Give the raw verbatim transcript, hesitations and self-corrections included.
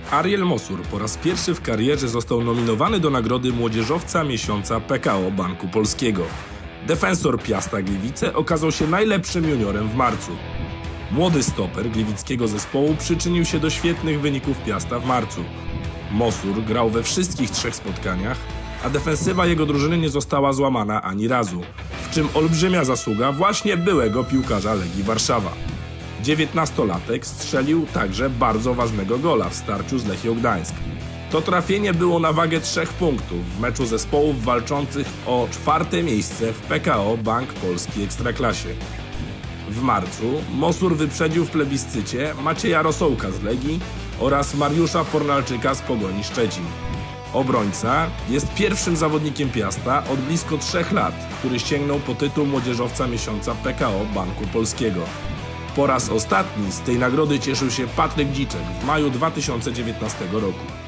Ariel Mosur po raz pierwszy w karierze został nominowany do nagrody Młodzieżowca Miesiąca P K O Banku Polskiego. Defensor Piasta Gliwice okazał się najlepszym juniorem w marcu. Młody stoper gliwickiego zespołu przyczynił się do świetnych wyników Piasta w marcu. Mosur grał we wszystkich trzech spotkaniach, a defensywa jego drużyny nie została złamana ani razu, w czym olbrzymia zasługa właśnie byłego piłkarza Legii Warszawa. dziewiętnastolatek strzelił także bardzo ważnego gola w starciu z Lechią Gdańsk. To trafienie było na wagę trzech punktów w meczu zespołów walczących o czwarte miejsce w P K O Bank Polski Ekstraklasie. W marcu Mosur wyprzedził w plebiscycie Macieja Rosołka z Legii oraz Mariusza Fornalczyka z Pogoni Szczecin. Obrońca jest pierwszym zawodnikiem Piasta od blisko trzech lat, który sięgnął po tytuł Młodzieżowca Miesiąca P K O Banku Polskiego. Po raz ostatni z tej nagrody cieszył się Patryk Dziczek w maju dwa tysiące dziewiętnastego roku.